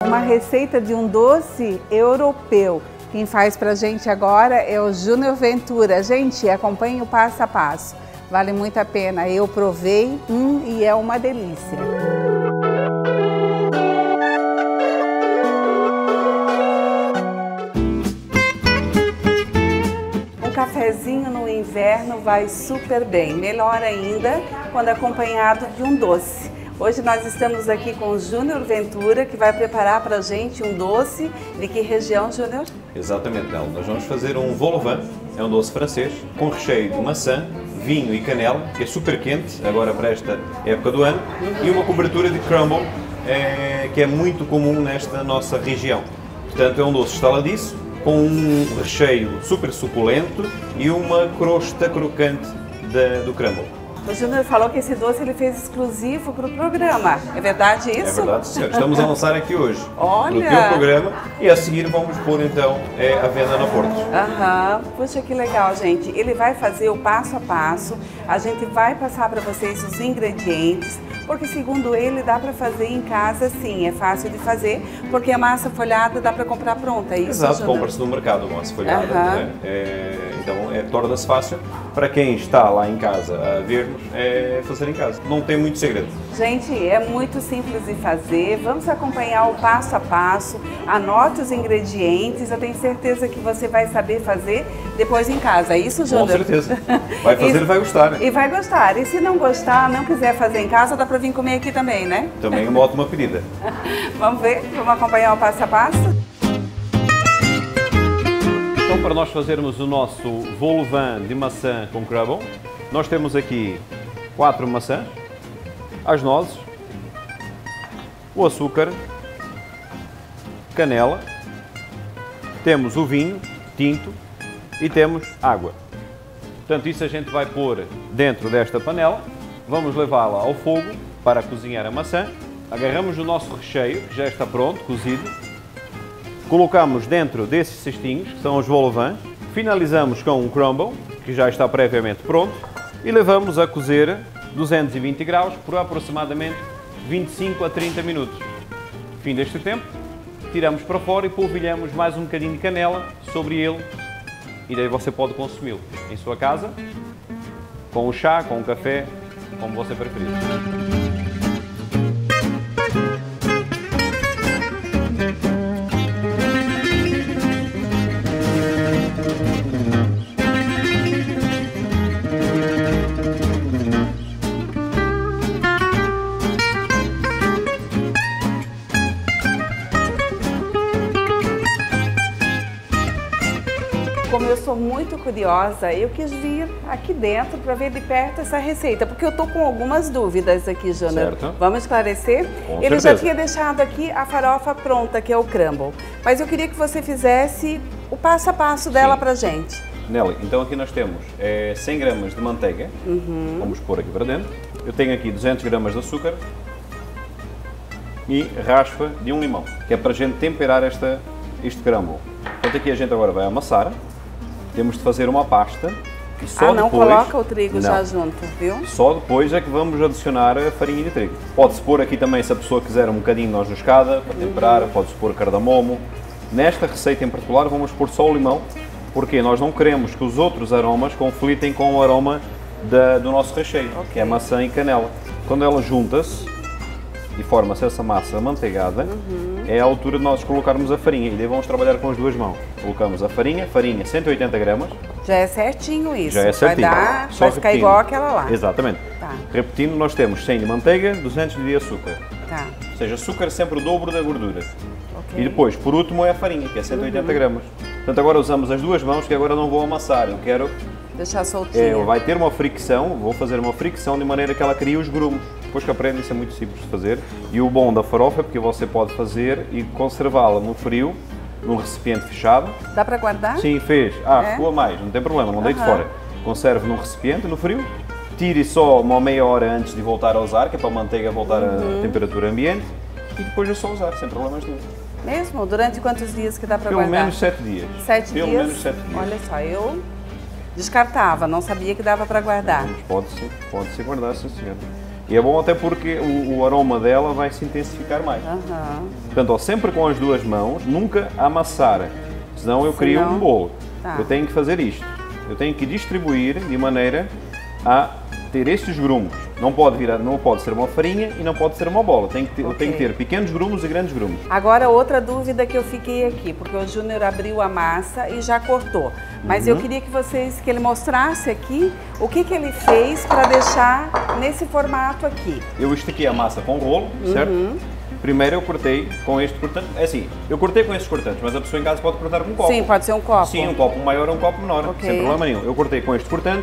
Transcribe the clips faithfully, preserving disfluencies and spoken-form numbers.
Uma receita de um doce europeu. Quem faz pra gente agora é o Júnior Ventura. Gente, acompanhe o passo a passo. Vale muito a pena. Eu provei hum, e é uma delícia. Um cafezinho no inverno vai super bem. Melhor ainda quando acompanhado de um doce. Hoje nós estamos aqui com o Júnior Ventura, que vai preparar para a gente um doce. De que região, Júnior? Exatamente, Nel. Nós vamos fazer um vol au vent, é um doce francês, com recheio de maçã, vinho e canela, que é super quente, agora para esta época do ano, e uma cobertura de crumble, é, que é muito comum nesta nossa região. Portanto, é um doce estaladiço, com um recheio super suculento e uma crosta crocante da, do crumble. O Júnior falou que esse doce ele fez exclusivo para o programa. É verdade isso? É verdade, senhor. Estamos a lançar aqui hoje. Olha! No teu programa e a seguir vamos pôr então é, a venda na Porto. Aham. Puxa, que legal, gente. Ele vai fazer o passo a passo. A gente vai passar para vocês os ingredientes. Porque segundo ele dá para fazer em casa, sim, é fácil de fazer, porque a massa folhada dá para comprar pronta, é isso? Exato, compra-se no mercado a massa folhada, uhum. né? é, então é, torna-se fácil para quem está lá em casa a ver-nos é fazer em casa, não tem muito segredo. Gente, é muito simples de fazer, vamos acompanhar o passo a passo, anote os ingredientes, eu tenho certeza que você vai saber fazer depois em casa, é isso, Júnior? Com certeza, vai fazer e, e vai gostar. Né? E vai gostar, e se não gostar, não quiser fazer em casa, dá para vir comer aqui também, né? Também uma ótima pedida. Vamos ver? Vamos acompanhar o passo a passo? Então, para nós fazermos o nosso vol au vent de maçã com crumble, nós temos aqui quatro maçãs, as nozes, o açúcar, canela, temos o vinho tinto e temos água. Portanto, isso a gente vai pôr dentro desta panela, vamos levá-la ao fogo para cozinhar a maçã, agarramos o nosso recheio, que já está pronto, cozido, colocamos dentro desses cestinhos, que são os vol au vent, finalizamos com um crumble, que já está previamente pronto, e levamos a cozer duzentos e vinte graus por aproximadamente vinte e cinco a trinta minutos. Fim deste tempo, tiramos para fora e polvilhamos mais um bocadinho de canela sobre ele, e daí você pode consumi-lo em sua casa, com o chá, com o café, como você preferir. Como eu sou muito curiosa, eu quis vir aqui dentro para ver de perto essa receita, porque eu tô com algumas dúvidas aqui, Júnior. Certo. Vamos esclarecer? Com Ele certeza. já tinha deixado aqui a farofa pronta, que é o crumble, mas eu queria que você fizesse o passo a passo dela para gente. Nelly, então aqui nós temos é, cem gramas de manteiga, uhum. Vamos pôr aqui para dentro. Eu tenho aqui duzentos gramas de açúcar e raspa de um limão, que é para a gente temperar esta, este crumble. Portanto, aqui a gente agora vai amassar. Temos de fazer uma pasta e só ah, não depois... coloca o trigo não. já junto, viu? Só depois é que vamos adicionar a farinha de trigo. Pode-se pôr aqui também, se a pessoa quiser, um bocadinho de noz moscada para temperar, uhum. Pode-se pôr cardamomo. Nesta receita em particular vamos pôr só o limão, porque nós não queremos que os outros aromas conflitem com o aroma da, do nosso recheio, okay. Que é maçã e canela. Quando ela junta-se e forma-se essa massa amanteigada, uhum. É a altura de nós colocarmos a farinha. E daí vamos trabalhar com as duas mãos. Colocamos a farinha, farinha cento e oitenta gramas. Já é certinho isso. Já é certinho. Vai, dar, Só vai ficar repetindo. igual aquela lá. Exatamente. Tá. Repetindo, nós temos cem de manteiga, duzentos de açúcar. Tá. Ou seja, açúcar sempre o dobro da gordura. Okay. E depois, por último, é a farinha, que é cento e oitenta gramas. Portanto, agora usamos as duas mãos, que agora não vou amassar. Eu quero... deixar soltinha. É, vai ter uma fricção, vou fazer uma fricção de maneira que ela crie os grumos. Depois que aprende, isso é muito simples de fazer. E o bom da farofa é porque você pode fazer e conservá-la no frio, num recipiente fechado. Dá para guardar? Sim, fez. Ah, é? Ficou a mais, não tem problema, não deite uhum. fora. Conserve num recipiente, no frio. Tire só uma meia hora antes de voltar a usar, que é para a manteiga voltar uhum. à temperatura ambiente. E depois é só usar, sem problemas nenhum. Mesmo? Durante quantos dias que dá para Pelo guardar? menos sete dias. Sete Pelo dias? menos sete dias. Olha só, eu descartava, não sabia que dava para guardar. Pode-se pode -se guardar, sim senhor. E é bom até porque o, o aroma dela vai se intensificar mais. Uhum. Portanto, ó, sempre com as duas mãos, nunca amassar, senão eu crio Senão, um bolo. tá. Eu tenho que fazer isto. Eu tenho que distribuir de maneira a ter estes grumos. Não pode, virar, não pode ser uma farinha e não pode ser uma bola. Tem que ter, Okay. tem que ter pequenos grumos e grandes grumos. Agora, outra dúvida que eu fiquei aqui, porque o Júnior abriu a massa e já cortou. Mas Uhum. eu queria que vocês, que ele mostrasse aqui o que, que ele fez para deixar nesse formato aqui. Eu estiquei a massa com rolo, certo? Uhum. Primeiro eu cortei com este cortante. É assim, eu cortei com estes cortantes, mas a pessoa em casa pode cortar com um copo. Sim, pode ser um copo. Sim, um copo maior ou um copo menor, Ok. sem problema nenhum. Eu cortei com este cortante,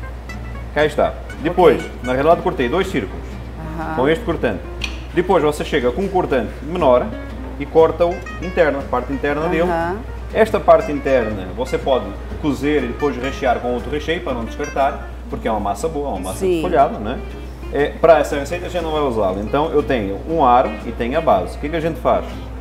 cá está. Depois, Ok. na realidade, cortei dois círculos Aham. com este cortante. Depois você chega com um cortante menor e corta o interno, a parte interna dele. Aham. Esta parte interna você pode cozer e depois rechear com outro recheio para não descartar, porque é uma massa boa, uma massa Sim. folhada, né? É, para essa receita a gente não vai usá-la. Então eu tenho um aro e tenho a base. O que é que a gente faz?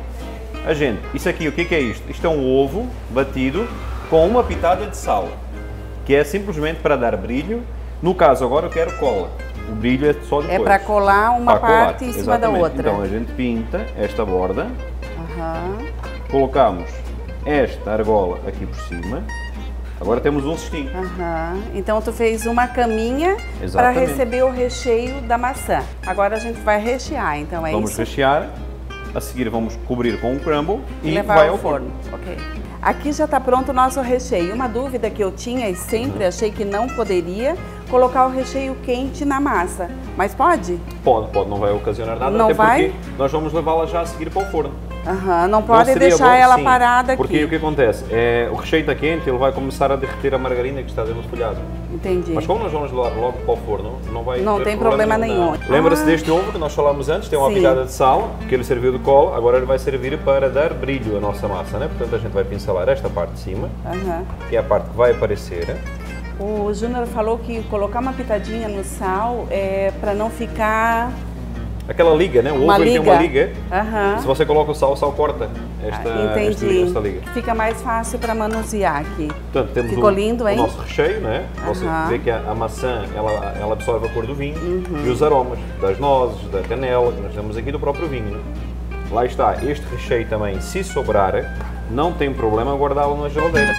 A gente, isso aqui, o que é que é isto? Isto é um ovo batido com uma pitada de sal, que é simplesmente para dar brilho. No caso agora eu quero cola. O brilho é só depois. É para colar uma Para colar, parte em cima da exatamente. outra. Então a gente pinta esta borda, Aham. colocamos esta argola aqui por cima. Agora temos um cestinho. Aham. Então tu fez uma caminha para Exatamente. receber o recheio da maçã. Agora a gente vai rechear, então é Vamos isso? rechear. A seguir vamos cobrir com um crumble e, E levar vai ao ao forno. forno. Ok. Aqui já está pronto o nosso recheio. Uma dúvida que eu tinha e sempre Uhum. achei que não poderia, colocar o recheio quente na massa. Mas pode? Pode, pode, não vai ocasionar nada, Não até vai? porque nós vamos levá-la já a seguir para o forno. Aham, não Não pode seria deixar bom? ela Sim, parada aqui. Porque o que acontece? É, o recheio está quente, ele vai começar a derreter a margarina que está dentro do folhado. Entendi. Mas como nós vamos levar logo para o forno, não vai Não ter tem problema nenhum. não. Lembra-se Ah. deste ovo que nós falámos antes? Tem uma Sim. pitada de sal, que ele serviu de cola, agora ele vai servir para dar brilho à nossa massa, né? Portanto a gente vai pincelar esta parte de cima, Aham. que é a parte que vai aparecer. O Júnior falou que colocar uma pitadinha no sal é para não ficar Aquela liga, né? O uma ovo ele liga. tem uma liga. Aham. Se você coloca o sal, o sal corta esta, Ah, esta, entendi. esta liga. Fica mais fácil para manusear aqui. Portanto, temos Ficou o, lindo, hein? o nosso recheio, né? Você Aham. vê que a, a maçã ela, ela absorve a cor do vinho Uhum. e os aromas das nozes, da canela, que nós temos aqui do próprio vinho. Né? Lá está, este recheio também, se sobrar, não tem problema guardá-lo na geladeira.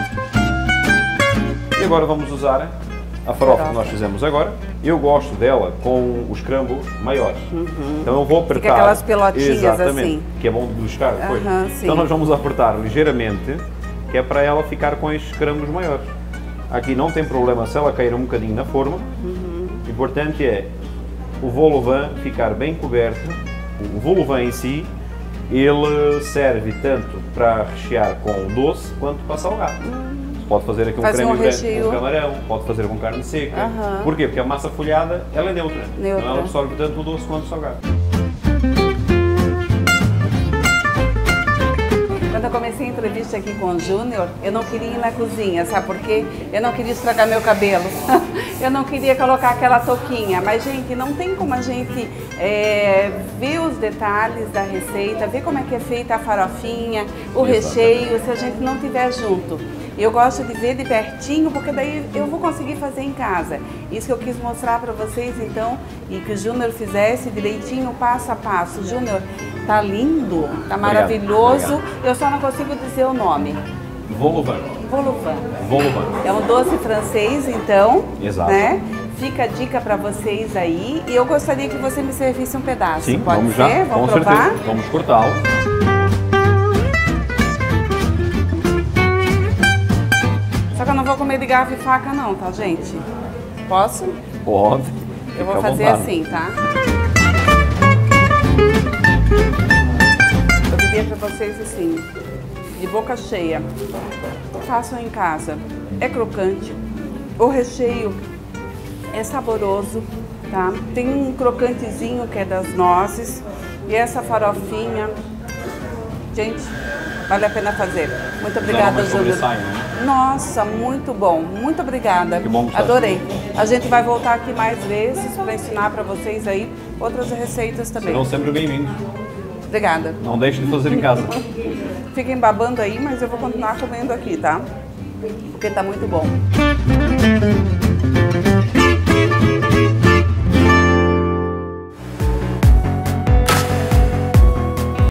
E agora vamos usar a farofa que nós fizemos agora. Eu gosto dela com os crumbles maiores. Então eu vou apertar. Fica aquelas pelotinhas exatamente, assim. que é bom de buscar depois. Aham, sim. Então nós vamos apertar ligeiramente, que é para ela ficar com estes crumbles maiores. Aqui não tem problema se ela cair um bocadinho na forma. O importante é o vol au vent ficar bem coberto. O vol au vent em si, ele serve tanto para rechear com doce quanto para salgado. Pode fazer aqui um Fazer creme um branco recheio. com camarão, pode fazer com carne seca. Aham. Porquê? Porque a massa folhada ela é neutra. Neutra. Então ela absorve tanto o doce quanto o salgado. Quando eu comecei a entrevista aqui com o Júnior, eu não queria ir na cozinha, sabe por quê? Eu não queria estragar meu cabelo, eu não queria colocar aquela touquinha, mas gente, não tem como a gente é, ver os detalhes da receita, ver como é que é feita a farofinha, o Exatamente. recheio, se a gente não estiver junto. Eu gosto de ver de pertinho, porque daí eu vou conseguir fazer em casa. Isso que eu quis mostrar para vocês, então, e que o Júnior fizesse direitinho, passo a passo. Júnior, tá lindo, tá maravilhoso. Obrigado. Eu só não consigo dizer o nome. Vol au vent. Vol au vent. Vol au vent. É um doce francês, então, Exato. né? Fica a dica para vocês aí. E eu gostaria que você me servisse um pedaço. Sim, Pode vamos ser? já. Vamos com provar? certeza. Vamos cortá-lo. Só que eu não vou comer de garfo e faca não, tá, gente? Posso? Pode. Eu vou Fica à fazer vontade. assim, tá? Eu diria pra vocês assim, de boca cheia, façam em casa. É crocante, o recheio é saboroso, tá? Tem um crocantezinho que é das nozes e essa farofinha, gente, vale a pena fazer. Muito obrigada, mais Júlio. sobressai, né? Nossa, muito bom, muito obrigada. Que bom que está Adorei. A gente vai voltar aqui mais vezes para ensinar para vocês aí outras receitas também. Serão sempre bem-vindos. Obrigada. Não deixe de fazer em casa. Fiquem babando aí, mas eu vou continuar comendo aqui, tá? Porque tá muito bom.